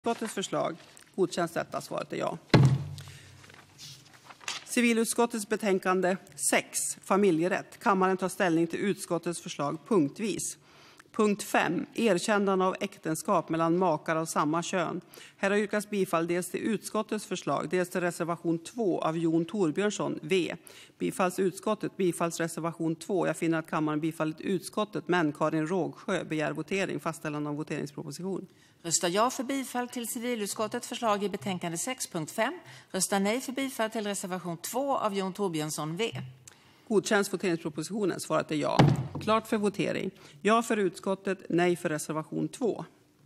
Utskottets förslag godkänns detta. Svaret är ja. Civilutskottets betänkande 6, familjerätt. Kammaren tar ställning till utskottets förslag punktvis. Punkt 5, erkännande av äktenskap mellan makar av samma kön. Här har yrkats bifall dels till utskottets förslag, dels till reservation 2 av Jon Torbjörnsson, V. Bifalls utskottet, bifalls reservation 2. Jag finner att kammaren bifallit utskottet, men Karin Rågsjö begär votering, fastställande av voteringsproposition. Röstar ja för bifall till civilutskottets förslag i betänkande 6.5. Röstar nej för bifall till reservation 2 av Jon Torbjörnsson, V. Godkänns voteringspropositionen? Svaret är ja. Klart för votering. Ja för utskottet, nej för reservation 2.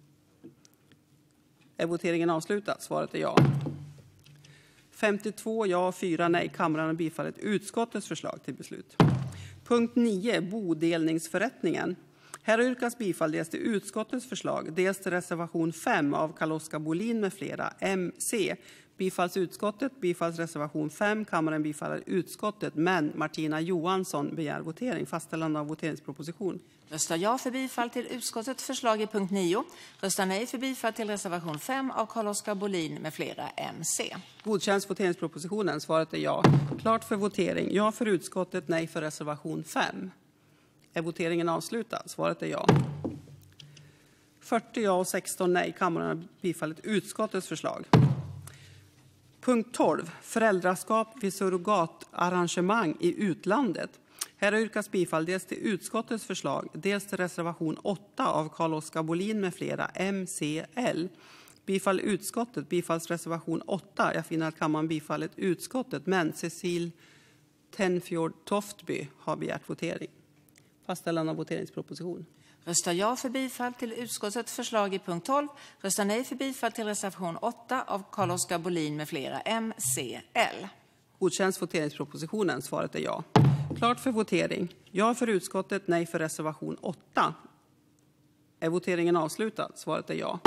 Är voteringen avslutad? Svaret är ja. 52 ja, 4 nej. Kammaren har bifallit utskottets förslag till beslut. Punkt 9, bodelningsförrättningen. Här har yrkats bifall dels till utskottets förslag, dels till reservation 5 av Carl-Oskar Bolin med flera, MC. Bifalls utskottet, bifalls reservation 5. Kammaren bifaller utskottet, men Martina Johansson begär votering, fastställande av voteringsproposition. Röstar ja för bifall till utskottets förslag i punkt 9. Röstar nej för bifall till reservation 5 av Carl-Oskar Bolin med flera, MC. Godkänns voteringspropositionen? Svaret är ja. Klart för votering. Ja för utskottet, nej för reservation 5. Är voteringen avslutad? Svaret är ja. 40 ja och 16 nej. Kammaren har bifallit utskottets förslag. Punkt 12. Föräldraskap vid surrogatarrangemang i utlandet. Här har yrkats bifall dels till utskottets förslag, dels till reservation 8 av Carl-Oskar Bolin med flera, MCL. Bifall utskottet, bifalls reservation 8. Jag finner att kammaren bifallit utskottet, men Cecil Tenfjord Toftby har begärt votering. Fastställande av voteringsproposition. Röstar ja för bifall till utskottets förslag i punkt 12. Röstar nej för bifall till reservation 8 av Carl-Oskar Bolin med flera, MCL. Godkänns voteringspropositionen? Svaret är ja. Klart för votering. Ja för utskottet, nej för reservation 8. Är voteringen avslutad? Svaret är ja.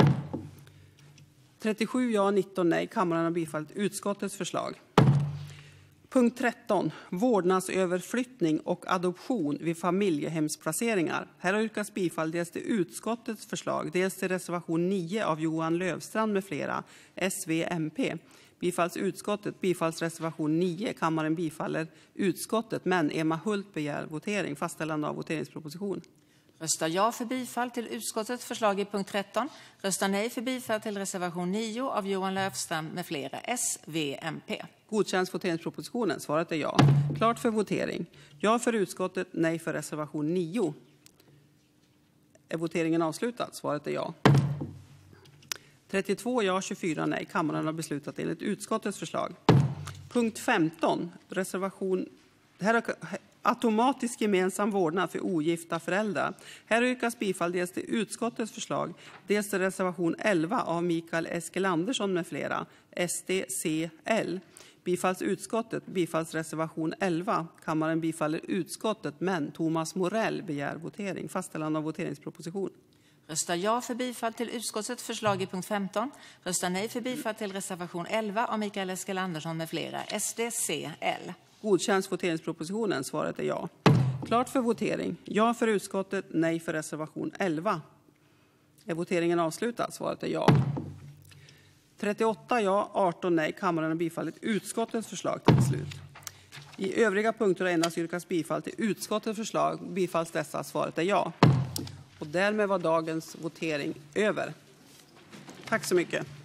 37 ja, 19 nej. Kammaren har bifallit utskottets förslag. Punkt 13. Vårdnadsöverflyttning och adoption vid familjehemsplaceringar. Här har yrkats bifall dels till utskottets förslag, dels till reservation 9 av Johan Löfstrand med flera, SVMP. Bifalls utskottet, bifalls reservation 9. Kammaren bifaller utskottet, men Emma Hult begär votering, fastställande av voteringsproposition. Röstar ja för bifall till utskottets förslag i punkt 13. Röstar nej för bifall till reservation 9 av Johan Löfstrand med flera, SVMP. Godkänns voteringspropositionen? Svaret är ja. Klart för votering. Ja för utskottet, nej för reservation 9. Är voteringen avslutad? Svaret är ja. 32 ja, 24 nej. Kammaren har beslutat enligt utskottets förslag. Punkt 15. Reservation. Här har automatisk gemensam vårdnad för ogifta föräldrar. Här yrkas bifall dels till utskottets förslag, dels till reservation 11 av Mikael Eskilandersson med flera, SDCL. Bifalls utskottet, bifalls reservation 11. Kammaren bifaller utskottet, men Thomas Morell begär votering, fastställande av voteringsproposition. Röstar ja för bifall till utskottets förslag i punkt 15. Röstar nej för bifall till reservation 11 av Mikael Eskilandersson med flera, SDCL. Godkänns voteringspropositionen? Svaret är ja. Klart för votering. Ja för utskottet, nej för reservation 11. Är voteringen avslutad? Svaret är ja. 38 ja, 18 nej. Kammaren har bifallit utskottets förslag till beslut. I övriga punkter har endast yrkats bifall till utskottets förslag. Bifalls dessa? Svaret är ja. Och därmed var dagens votering över. Tack så mycket.